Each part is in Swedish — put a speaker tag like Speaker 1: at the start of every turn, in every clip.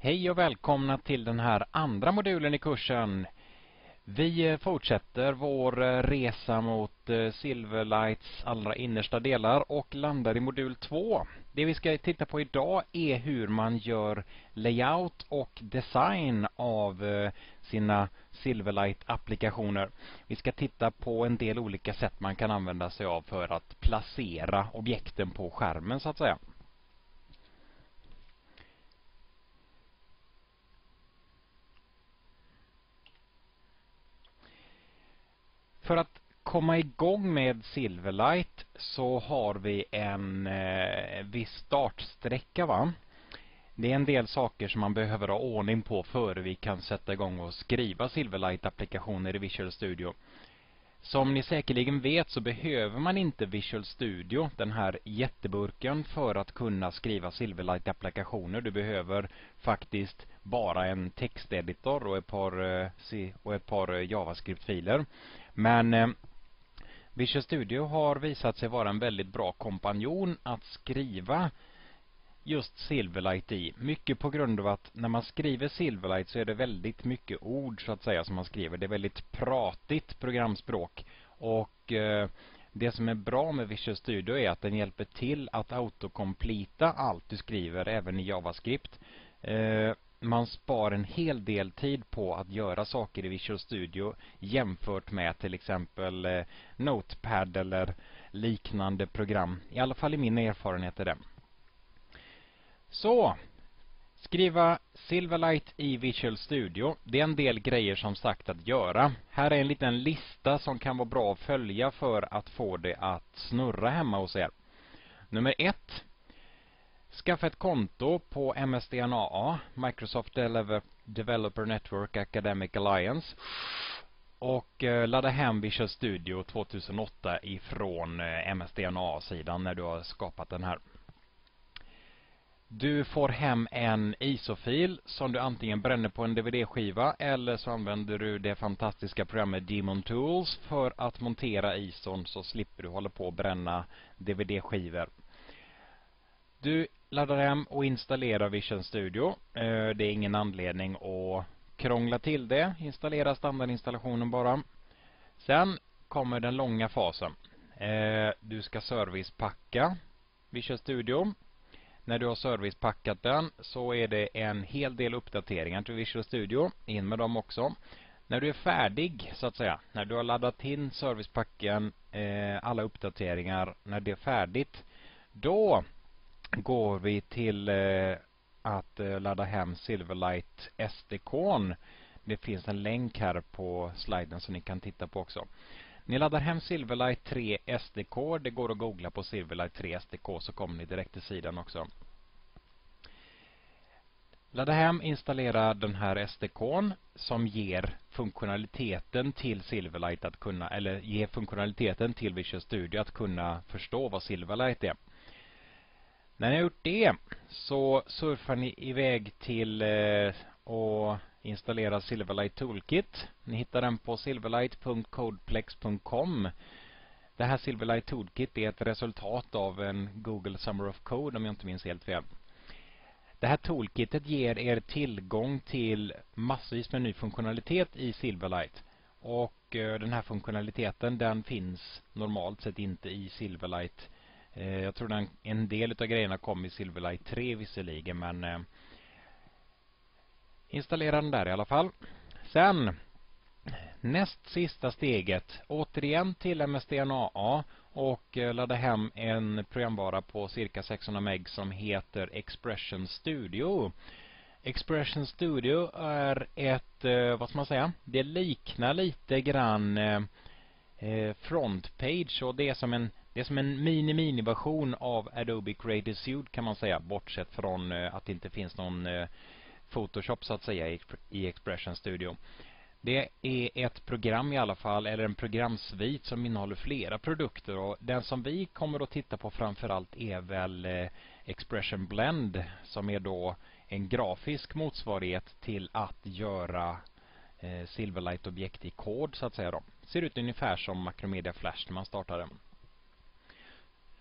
Speaker 1: Hej och välkomna till den här andra modulen i kursen. Vi fortsätter vår resa mot Silverlights allra innersta delar och landar i modul 2. Det vi ska titta på idag är hur man gör layout och design av sina Silverlight-applikationer. Vi ska titta på en del olika sätt man kan använda sig av för att placera objekten på skärmen så att säga. För att komma igång med Silverlight så har vi en viss startsträcka va. Det är en del saker som man behöver ha ordning på före vi kan sätta igång och skriva Silverlight-applikationer i Visual Studio. Som ni säkerligen vet så behöver man inte Visual Studio, den här jätteburken, för att kunna skriva Silverlight-applikationer. Du behöver faktiskt bara en texteditor och ett par JavaScript-filer. Men Visual Studio har visat sig vara en väldigt bra kompanjon att skriva just Silverlight i. Mycket på grund av att när man skriver Silverlight så är det väldigt mycket ord så att säga som man skriver. Det är väldigt pratigt programspråk. Och det som är bra med Visual Studio är att den hjälper till att autocompleta allt du skriver även i JavaScript. Man spar en hel del tid på att göra saker i Visual Studio jämfört med till exempel Notepad eller liknande program. I alla fall i min erfarenhet är det. Så, skriva Silverlight i Visual Studio. Det är en del grejer som sagt att göra. Här är en liten lista som kan vara bra att följa för att få det att snurra hemma hos er. Nummer 1. Skaffa ett konto på MSDNAA, Microsoft Developer Network Academic Alliance. Och ladda hem Visual Studio 2008 ifrån MSDNAA-sidan när du har skapat den här. Du får hem en ISO-fil som du antingen bränner på en DVD-skiva eller så använder du det fantastiska programmet Demon Tools för att montera ISOn så slipper du hålla på att bränna DVD-skivor. Du laddar hem och installerar Visual Studio. Det är ingen anledning att krångla till det. Installera standardinstallationen bara. Sen kommer den långa fasen. Du ska servicepacka Visual Studio. När du har servicepackat den så är det en hel del uppdateringar till Visual Studio. In med dem också. När du är färdig så att säga, när du har laddat in servicepacken, alla uppdateringar, när det är färdigt, då går vi till att ladda hem Silverlight SDK:n. Det finns en länk här på sliden som ni kan titta på också. Ni laddar hem Silverlight 3 SDK. Det går att googla på Silverlight 3 SDK så kommer ni direkt till sidan också. Ladda hem, installera den här SDK:n som ger funktionaliteten till Silverlight att kunna, eller ger funktionaliteten till Visual Studio att kunna förstå vad Silverlight är. När ni har gjort det så surfar ni iväg till och installera Silverlight Toolkit. Ni hittar den på silverlight.codeplex.com. Det här Silverlight Toolkit är ett resultat av en Google Summer of Code om jag inte minns helt fel. Det här toolkitet ger er tillgång till massvis med ny funktionalitet i Silverlight. Och den här funktionaliteten den finns normalt sett inte i Silverlight. Jag tror en del av grejerna kom i Silverlight 3 visserligen, men installera den där i alla fall. Sen näst sista steget, återigen till MSDNAA och ladda hem en programvara på cirka 600 meg som heter Expression Studio. Expression Studio är ett, vad ska man säga, det liknar lite grann frontpage och det är som en mini-version av Adobe Creative Suite kan man säga, bortsett från att det inte finns någon Photoshop så att säga i Expression Studio. Det är ett program i alla fall, eller en programsvit som innehåller flera produkter och den som vi kommer att titta på framförallt är väl Expression Blend som är då en grafisk motsvarighet till att göra Silverlight-objekt i kod så att säga då. Ser ut ungefär som Macromedia Flash när man startar den.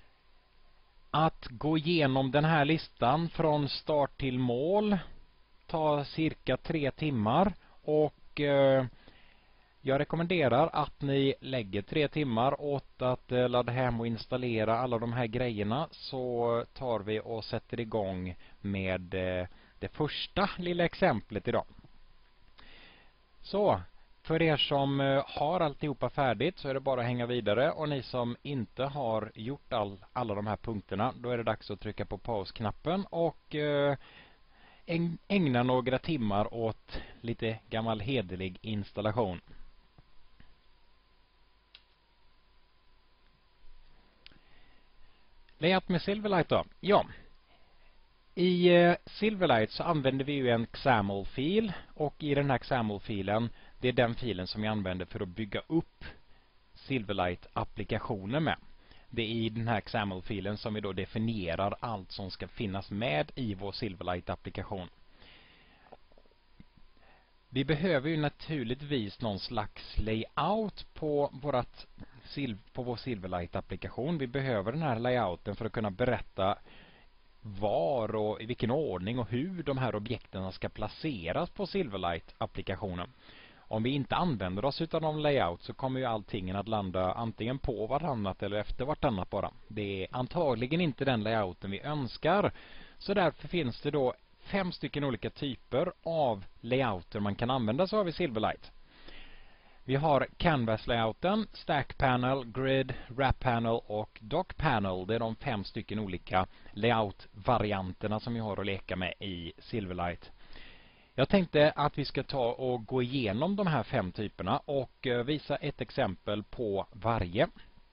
Speaker 1: Att gå igenom den här listan från start till mål ta cirka 3 timmar och jag rekommenderar att ni lägger 3 timmar åt att ladda hem och installera alla de här grejerna, så tar vi och sätter igång med det första lilla exemplet idag. Så, för er som har alltihopa färdigt så är det bara att hänga vidare, och ni som inte har gjort alla de här punkterna, då är det dags att trycka på pausknappen och ägna några timmar åt lite gammal hederlig installation. Layout med Silverlight då? Ja. I Silverlight så använder vi ju en XAML-fil, och i den här XAML-filen, det är den filen som vi använder för att bygga upp Silverlight-applikationen med. Det är i den här XAML-filen som vi då definierar allt som ska finnas med i vår Silverlight-applikation. Vi behöver ju naturligtvis någon slags layout på vår Silverlight-applikation. Vi behöver den här layouten för att kunna berätta var och i vilken ordning och hur de här objekten ska placeras på Silverlight-applikationen. Om vi inte använder oss av någon layout så kommer ju allting att landa antingen på vartannat eller efter vartannat bara. Det är antagligen inte den layouten vi önskar. Så därför finns det då 5 stycken olika typer av layouter man kan använda sig av i Silverlight. Vi har Canvas-layouten, Stack Panel, Grid, Wrap Panel och Dock Panel. Det är de 5 stycken olika layout-varianterna som vi har att leka med i Silverlight. Jag tänkte att vi ska ta och gå igenom de här 5 typerna och visa ett exempel på varje.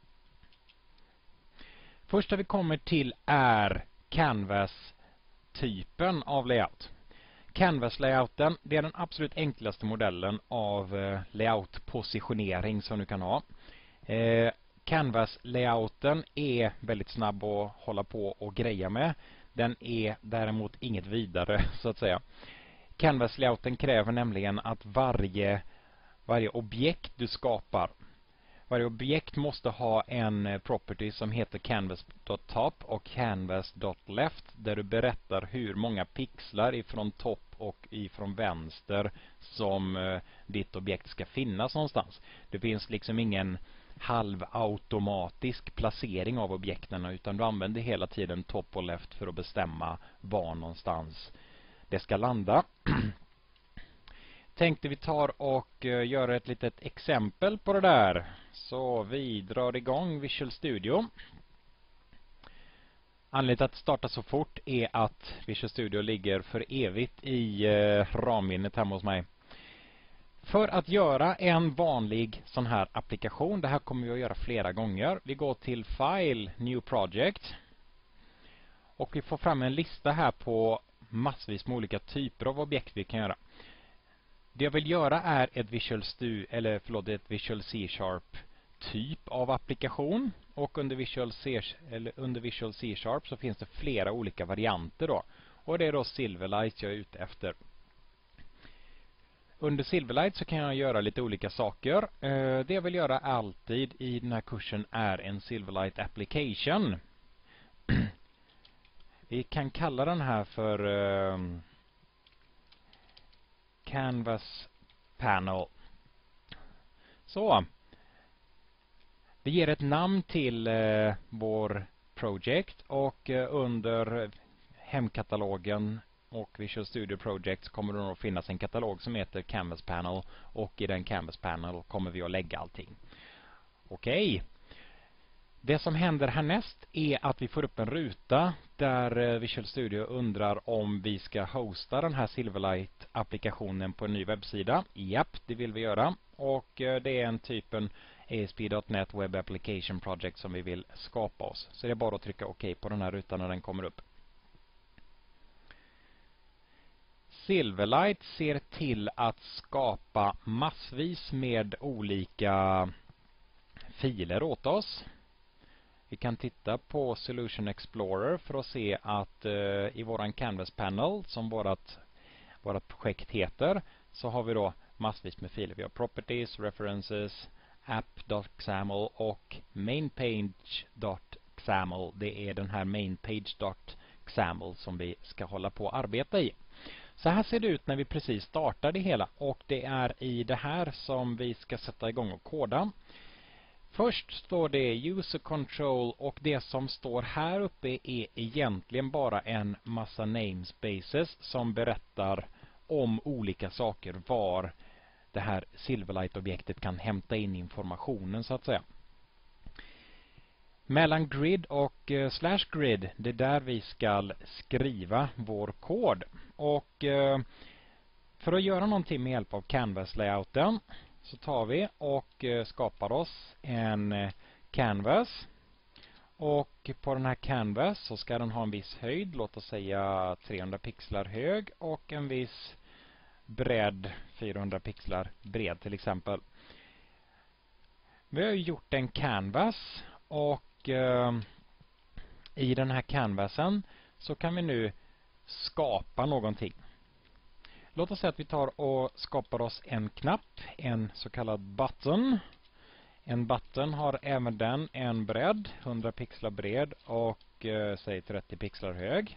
Speaker 1: Första vi kommer till är Canvas-typen av layout. Canvas-layouten, det är den absolut enklaste modellen av layout-positionering som du kan ha. Canvas-layouten är väldigt snabb att hålla på och greja med. Den är däremot inget vidare så att säga. Canvas-layouten kräver nämligen att varje objekt du skapar, varje objekt måste ha en property som heter canvas.top och canvas.left, där du berättar hur många pixlar ifrån topp och ifrån vänster som ditt objekt ska finnas någonstans. Det finns liksom ingen halvautomatisk placering av objekten, utan du använder hela tiden top och left för att bestämma var någonstans det ska landa. Tänkte vi tar och gör ett litet exempel på det där. Så vi drar igång Visual Studio. Anledningen till att starta så fort är att Visual Studio ligger för evigt i ramminnet hemma hos mig. För att göra en vanlig sån här applikation, det här kommer vi att göra flera gånger. Vi går till File, New Project. Och vi får fram en lista här på massvis med olika typer av objekt vi kan göra. Det jag vill göra är ett Visual C-sharp typ av applikation, och under Visual C-sharp så finns det flera olika varianter då. Och det är då Silverlight jag är ute efter. Under Silverlight så kan jag göra lite olika saker. Det jag vill göra alltid i den här kursen är en Silverlight application. Vi kan kalla den här för Canvas Panel. Så. Vi ger ett namn till vår project, och under hemkatalogen och Visual Studio Project kommer det att finnas en katalog som heter Canvas Panel, och i den Canvas Panel kommer vi att lägga allting. Okej. Det som händer härnäst är att vi får upp en ruta där Visual Studio undrar om vi ska hosta den här Silverlight-applikationen på en ny webbsida. Japp, det vill vi göra. Och det är en typen ASP.NET Web Application Project som vi vill skapa oss. Så det är bara att trycka OK på den här rutan när den kommer upp. Silverlight ser till att skapa massvis med olika filer åt oss. Vi kan titta på Solution Explorer för att se att i våran Canvas Panel, som vårat projekt heter, så har vi då massvis med filer. Vi har Properties, References, App.xaml och Mainpage.xaml. Det är den här Mainpage.xaml som vi ska hålla på att arbeta i. Så här ser det ut när vi precis startar det hela, och det är i det här som vi ska sätta igång och koda. Först står det user control, och det som står här uppe är egentligen bara en massa namespaces som berättar om olika saker, var det här Silverlight-objektet kan hämta in informationen så att säga. Mellan grid och slash grid, det är där vi ska skriva vår kod. Och för att göra någonting med hjälp av canvas-layouten så tar vi och skapar oss en canvas. Och på den här canvas så ska den ha en viss höjd, låt oss säga 300 pixlar hög, och en viss bredd, 400 pixlar bred till exempel. Vi har gjort en canvas, och i den här canvasen så kan vi nu skapa någonting. Låt oss säga att vi tar och skapar oss en knapp, en så kallad button. En button har även den en bredd, 100 pixlar bred och säg 30 pixlar hög.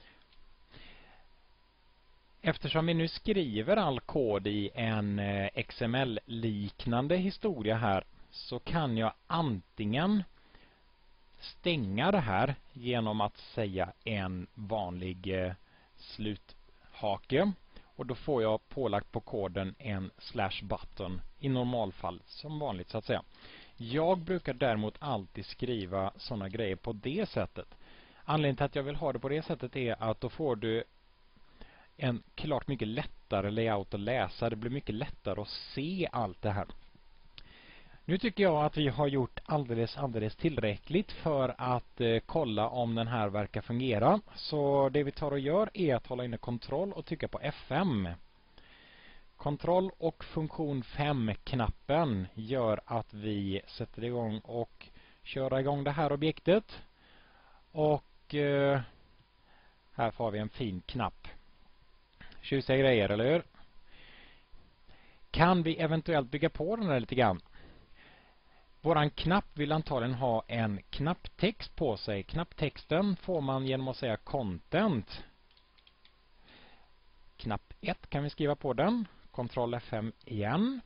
Speaker 1: Eftersom vi nu skriver all kod i en XML-liknande historia här, så kan jag antingen stänga det här genom att säga en vanlig sluthake, och då får jag pålagt på koden en slash button i normalfall som vanligt så att säga. Jag brukar däremot alltid skriva sådana grejer på det sättet. Anledningen till att jag vill ha det på det sättet är att då får du en klart mycket lättare layout att läsa. Det blir mycket lättare att se allt det här. Nu tycker jag att vi har gjort alldeles tillräckligt för att kolla om den här verkar fungera. Så det vi tar och gör är att hålla inne kontroll och trycka på F5. Kontroll och funktion 5-knappen gör att vi sätter igång och kör igång det här objektet. Och här får vi en fin knapp. Tjusiga grejer, eller hur? Kan vi eventuellt bygga på den här lite grann? Våran knapp vill antagligen ha en knapptext på sig. Knapptexten får man genom att säga content. Knapp 1 kan vi skriva på den. Ctrl F5 igen.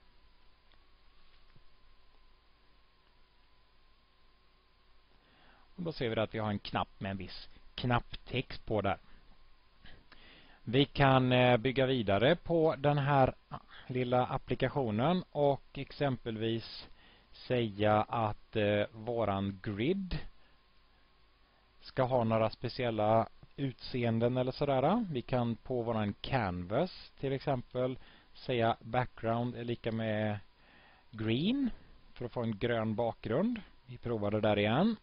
Speaker 1: Och då ser vi att vi har en knapp med en viss knapptext på där. Vi kan bygga vidare på den här lilla applikationen och exempelvis säga att våran grid ska ha några speciella utseenden eller sådär. Vi kan på våran canvas till exempel säga background är lika med green för att få en grön bakgrund. Vi provar det där igen.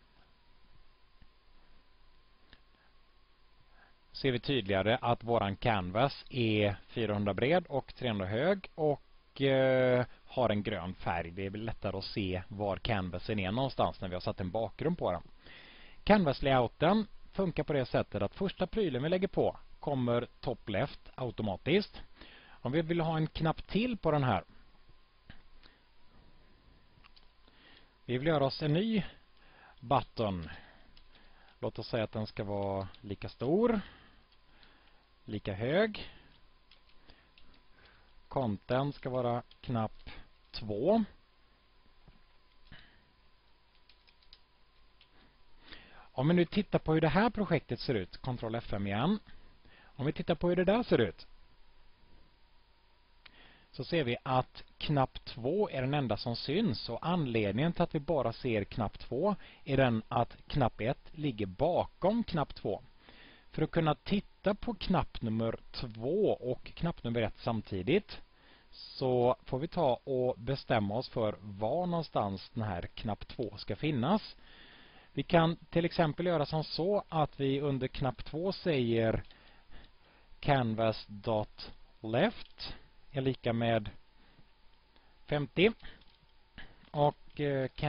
Speaker 1: Ser vi tydligare att våran canvas är 400 bred och 300 hög och har en grön färg. Det är lättare att se var canvasen är någonstans när vi har satt en bakgrund på den. Canvas-layouten funkar på det sättet att första prylen vi lägger på kommer top left automatiskt. Om vi vill ha en knapp till på den här. Vi vill göra oss en ny button. Låt oss säga att den ska vara lika stor, lika hög. Content ska vara knapp 2. Om vi nu tittar på hur det här projektet ser ut, Ctrl F5 igen. Om vi tittar på hur det där ser ut, så ser vi att knapp 2 är den enda som syns, och anledningen till att vi bara ser knapp 2 är den att knapp 1 ligger bakom knapp 2. För att kunna titta på knapp nummer 2 och knapp nummer 1 samtidigt så får vi ta och bestämma oss för var någonstans den här knapp 2 ska finnas. Vi kan till exempel göra som så att vi under knapp 2 säger canvas.left är lika med 50 och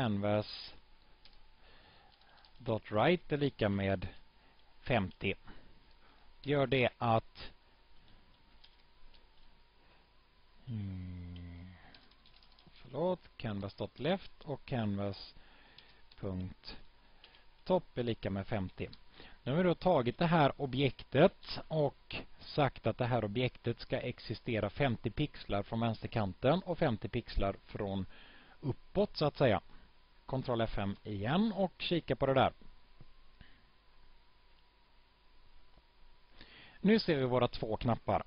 Speaker 1: canvas.right är lika med 50. Gör det att canvas.left och canvas.top är lika med 50. Nu har vi då tagit det här objektet och sagt att det här objektet ska existera 50 pixlar från vänsterkanten och 50 pixlar från uppåt så att säga. Ctrl F5 igen och kika på det där. Nu ser vi våra två knappar.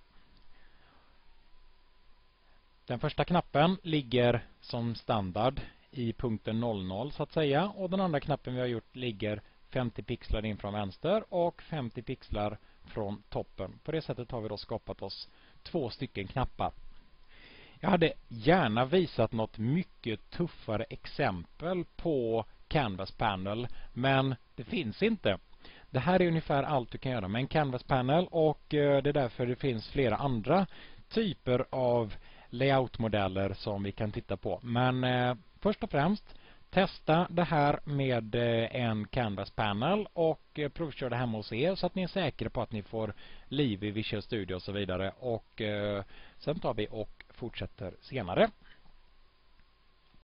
Speaker 1: Den första knappen ligger som standard i punkten 00 så att säga, och den andra knappen vi har gjort ligger 50 pixlar in från vänster och 50 pixlar från toppen. På det sättet har vi då skapat oss två stycken knappar. Jag hade gärna visat något mycket tuffare exempel på Canvas Panel, men det finns inte. Det här är ungefär allt du kan göra med en Canvas Panel, och det är därför det finns flera andra typer av layoutmodeller som vi kan titta på. Men först och främst testa det här med en Canvas Panel och provkör det hemma hos er så att ni är säkra på att ni får liv i Visual Studio och så vidare. Och sen tar vi och fortsätter senare.